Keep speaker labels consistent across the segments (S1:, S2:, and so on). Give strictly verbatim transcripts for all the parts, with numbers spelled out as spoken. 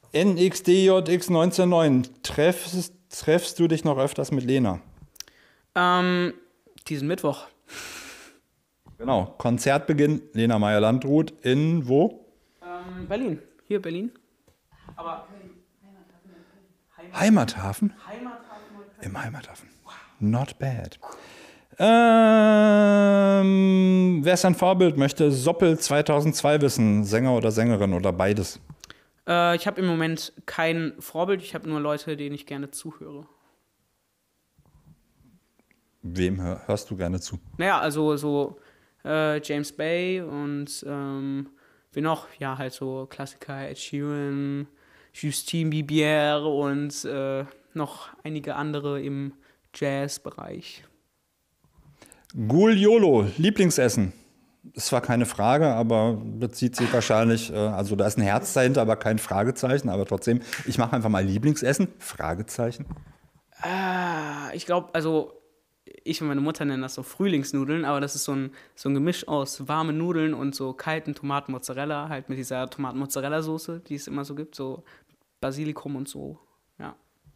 S1: N X D J X neunzehnhundertneun. Treffst, treffst du dich noch öfters mit Lena?
S2: Ähm, diesen Mittwoch.
S1: Genau. Konzertbeginn Lena Meyer-Landrut in wo?
S2: Ähm, Berlin. Hier, Berlin. Aber
S1: Heimathafen?
S2: Heimathafen.
S1: Im Heimathafen. Not bad. Ähm, wer ist dein Vorbild? Möchte Soppel zweitausendzwei wissen. Sänger oder Sängerin oder beides?
S2: Äh, ich habe im Moment kein Vorbild. Ich habe nur Leute, denen ich gerne zuhöre.
S1: Wem hör, hörst du gerne zu?
S2: Naja, also so äh, James Bay und ähm, wie noch? Ja, halt so Klassiker, Ed Sheeran, Justine Bieber und äh, noch einige andere im Jazz-Bereich.
S1: Gugliolo, Lieblingsessen. Das war keine Frage, aber bezieht sich wahrscheinlich, äh, also da ist ein Herz dahinter, aber kein Fragezeichen, aber trotzdem, ich mache einfach mal Lieblingsessen, Fragezeichen.
S2: Ah, ich glaube, also ich und meine Mutter nennen das so Frühlingsnudeln, aber das ist so ein, so ein Gemisch aus warmen Nudeln und so kalten Tomaten-Mozzarella, halt mit dieser Tomaten-Mozzarella-Soße, die es immer so gibt, so Basilikum und so, ja.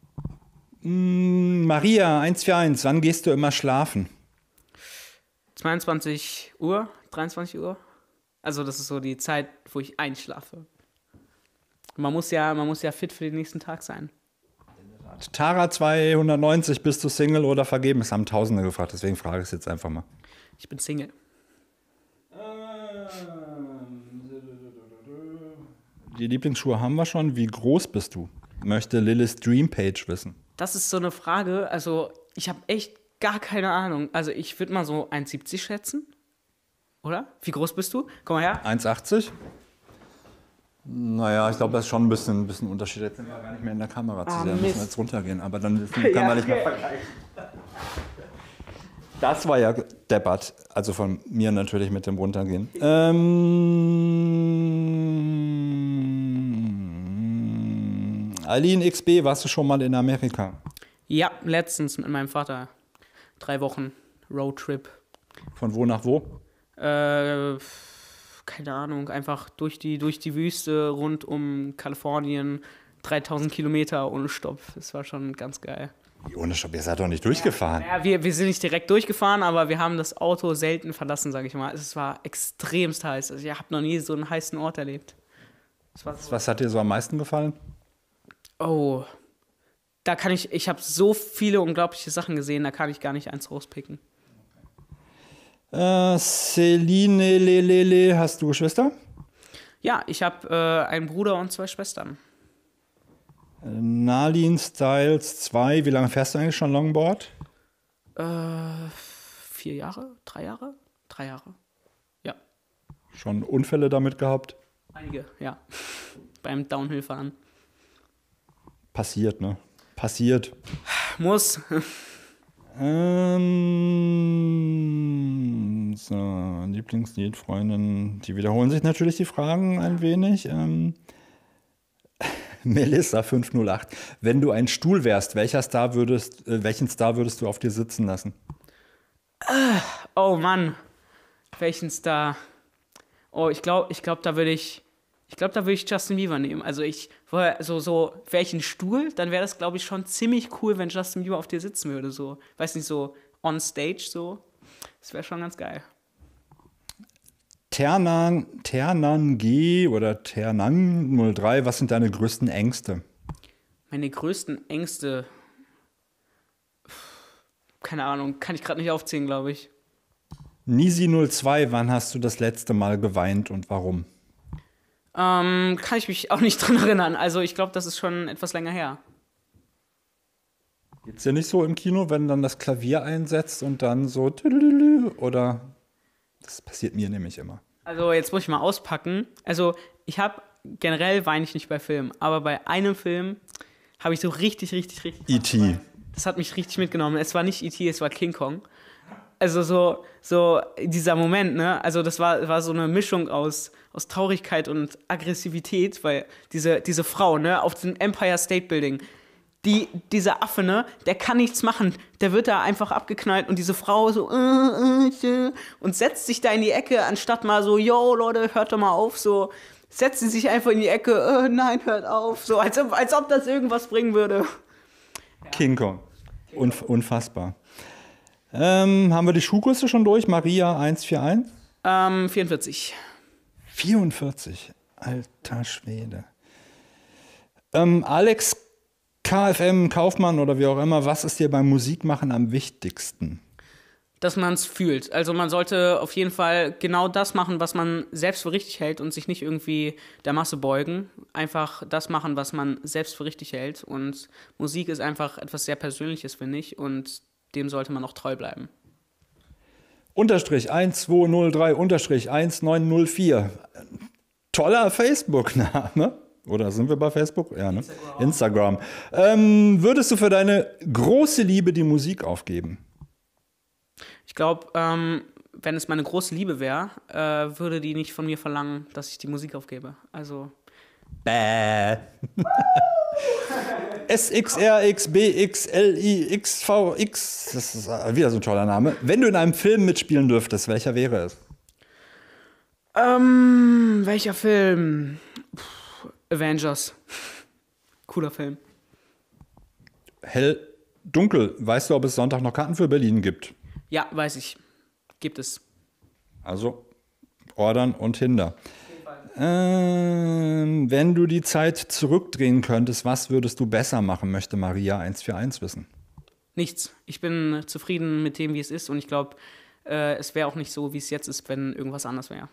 S1: Mm, Maria, eins vier eins, wann gehst du immer schlafen?
S2: zweiundzwanzig Uhr, dreiundzwanzig Uhr. Also das ist so die Zeit, wo ich einschlafe. Man muss ja, man muss ja fit für den nächsten Tag sein.
S1: Tara zweihundertneunzig, bist du Single oder vergeben? Das haben Tausende gefragt, deswegen frage ich es jetzt einfach mal.
S2: Ich bin Single.
S1: Die Lieblingsschuhe haben wir schon. Wie groß bist du? Möchte Lilith Dreampage wissen.
S2: Das ist so eine Frage, also ich habe echt gar keine Ahnung. Also ich würde mal so eins siebzig schätzen. Oder? Wie groß bist du? Komm mal her.
S1: eins achtzig? Naja, ich glaube, das ist schon ein bisschen, ein bisschen Unterschied. Jetzt sind wir gar nicht mehr in der Kamera zu
S2: Ah,
S1: sehen,
S2: Mist.
S1: müssen wir jetzt runtergehen. Aber dann können
S2: Ja,
S1: wir nicht mehr
S2: okay.
S1: vergleichen. Das war ja deppert. Also von mir natürlich mit dem Runtergehen. Ähm, Aline X B, warst du schon mal in Amerika?
S2: Ja, letztens mit meinem Vater. Drei Wochen Roadtrip.
S1: Von wo nach wo?
S2: Äh, keine Ahnung, einfach durch die, durch die Wüste rund um Kalifornien. dreitausend Kilometer ohne Stopp. Das war schon ganz geil.
S1: Wie ohne Stopp, ihr seid doch nicht durchgefahren.
S2: Ja, wir, wir sind nicht direkt durchgefahren, aber wir haben das Auto selten verlassen, sage ich mal. Es war extremst heiß. Also ich habe noch nie so einen heißen Ort erlebt. Es war so
S1: Was hat dir so am meisten gefallen?
S2: oh, da kann ich, ich habe so viele unglaubliche Sachen gesehen, da kann ich gar nicht eins rauspicken.
S1: Äh, Celine Lelele, hast du Geschwister?
S2: Ja, ich habe äh, einen Bruder und zwei Schwestern.
S1: Äh, Nalin Styles zwei, wie lange fährst du eigentlich schon Longboard?
S2: Äh, vier Jahre? Drei Jahre? Drei Jahre. Ja,
S1: Schon Unfälle damit gehabt?
S2: einige, ja. Beim Downhill-Fahren.
S1: Passiert, ne? Passiert.
S2: Muss.
S1: Ähm, so, Lieblingslied, Freundin, die wiederholen sich natürlich die Fragen ein wenig. Ähm, Melissa fünf null acht, wenn du ein Stuhl wärst, welcher Star würdest, äh, welchen Star würdest du auf dir sitzen lassen?
S2: Oh Mann, welchen Star? Oh, ich glaube, ich glaube, da würde ich, ich glaube, da würde ich Justin Bieber nehmen. Also ich, so, so, wäre ich ein Stuhl, dann wäre das, glaube ich, schon ziemlich cool, wenn Justin Bieber auf dir sitzen würde. So, weiß nicht, so on stage, so. Das wäre schon ganz geil.
S1: Ternan, Ternan G oder Ternang null drei, was sind deine größten Ängste?
S2: Meine größten Ängste, keine Ahnung, kann ich gerade nicht aufzählen, glaube ich.
S1: Nisi null zwei, wann hast du das letzte Mal geweint und warum?
S2: Ähm, kann ich mich auch nicht dran erinnern. Also ich glaube, das ist schon etwas länger her.
S1: Geht's dir nicht so im Kino, wenn dann das Klavier einsetzt und dann so tüdelülü, oder? Das passiert mir nämlich immer.
S2: Also jetzt muss ich mal auspacken. Also ich habe, generell weine ich nicht bei Filmen, aber bei einem Film habe ich so richtig, richtig, richtig...
S1: E T
S2: Das hat mich richtig mitgenommen. Es war nicht E T, es war King Kong. Also so, so dieser Moment, ne? Also das war, war so eine Mischung aus, aus Traurigkeit und Aggressivität, weil diese, diese Frau, ne, auf dem Empire State Building, die, dieser Affe, ne, der kann nichts machen. Der wird da einfach abgeknallt und diese Frau so äh, äh, und setzt sich da in die Ecke, anstatt mal so, yo, Leute, hört doch mal auf, so setzt sie sich einfach in die Ecke, oh, nein, hört auf, so als ob, als ob das irgendwas bringen würde.
S1: King Kong. Unf unfassbar. Ähm, haben wir die Schuhgröße schon durch? Maria eins vier eins?
S2: Ähm, vierundvierzig.
S1: vierundvierzig. Alter Schwede. Ähm, Alex K F M, Kaufmann oder wie auch immer, was ist dir beim Musikmachen am wichtigsten?
S2: Dass man es fühlt. Also man sollte auf jeden Fall genau das machen, was man selbst für richtig hält und sich nicht irgendwie der Masse beugen. Einfach das machen, was man selbst für richtig hält. Und Musik ist einfach etwas sehr Persönliches, finde ich. Und dem sollte man auch treu bleiben.
S1: Unterstrich eins zwei null drei Unterstrich eins neun null vier. Toller Facebook-Name. Oder sind wir bei Facebook? Ja, ne? Instagram. Instagram. Ähm, würdest du für deine große Liebe die Musik aufgeben?
S2: Ich glaube, ähm, wenn es meine große Liebe wäre, äh, würde die nicht von mir verlangen, dass ich die Musik aufgebe. Also.
S1: Bäh. S X R X B X L I X V X. Das ist wieder so ein toller Name. Wenn du in einem Film mitspielen dürftest, welcher wäre es?
S2: Ähm, welcher Film? Puh, Avengers. Cooler Film.
S1: Hell, dunkel. Weißt du, ob es Sonntag noch Karten für Berlin gibt?
S2: Ja, weiß ich. Gibt es.
S1: Also ordern und hinder. Ähm, wenn du die Zeit zurückdrehen könntest, was würdest du besser machen, möchte Maria eins vier eins wissen.
S2: Nichts. Ich bin zufrieden mit dem, wie es ist. Und ich glaube, äh, es wäre auch nicht so, wie es jetzt ist, wenn irgendwas anders wäre.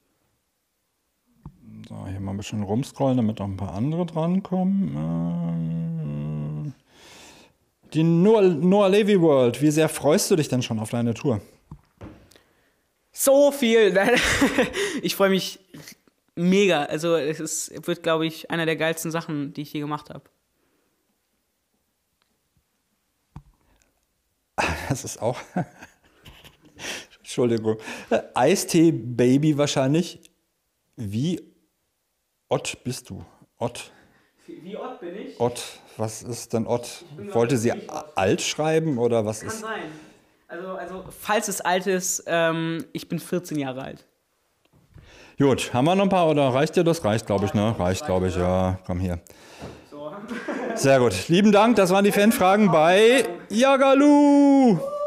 S1: So, hier mal ein bisschen rumscrollen, damit noch ein paar andere drankommen. Ähm, die Noah, Noah Levy World. Wie sehr freust du dich denn schon auf deine Tour?
S2: So viel. Ich freue mich mega. Also es ist, wird, glaube ich, einer der geilsten Sachen, die ich je gemacht habe.
S1: Das ist auch... Entschuldigung. Eistee Baby wahrscheinlich. Wie Ott bist du? Ott.
S2: Wie Ott bin ich?
S1: Ott. Was ist denn Ott? Wollte sie alt schreiben oder was
S2: Kann
S1: ist?
S2: sein. Also, also, falls es alt ist, ähm, ich bin vierzehn Jahre alt.
S1: Gut, haben wir noch ein paar oder reicht dir das? Reicht, glaube ich, ne? Reicht, glaube ich, ja. Komm hier.
S2: So.
S1: Sehr gut. Lieben Dank, das waren die Fanfragen bei Jagalu.